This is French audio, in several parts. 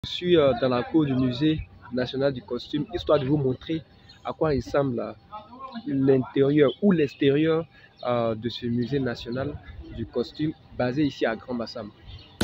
Je suis dans la cour du musée national du costume, histoire de vous montrer à quoi ressemble l'intérieur ou l'extérieur de ce musée national du costume basé ici à Grand Bassam.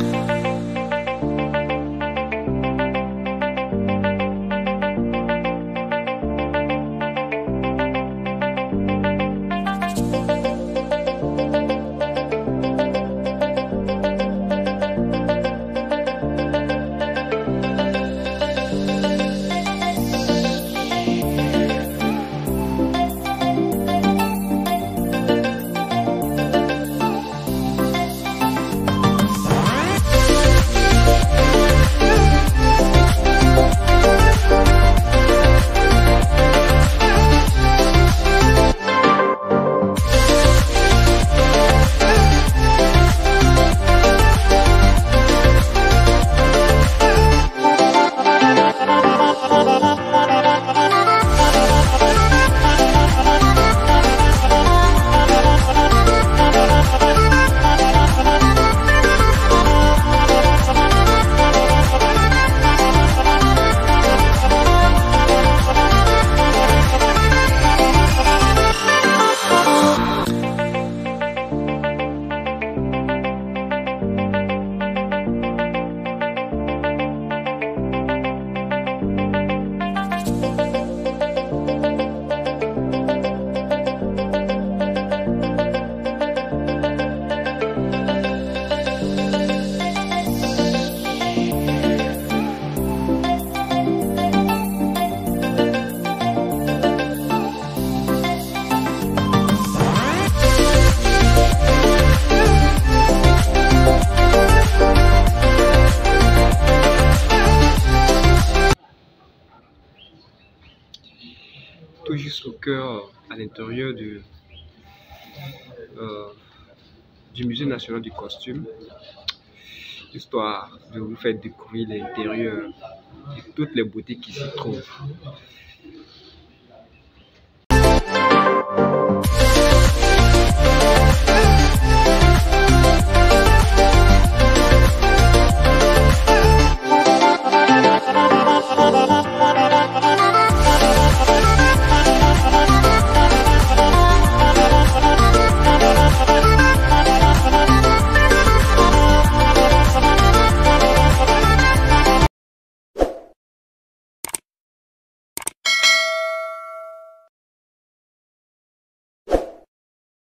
Tout juste au cœur, à l'intérieur du musée national du costume, histoire de vous faire découvrir l'intérieur et toutes les beautés qui s'y trouvent.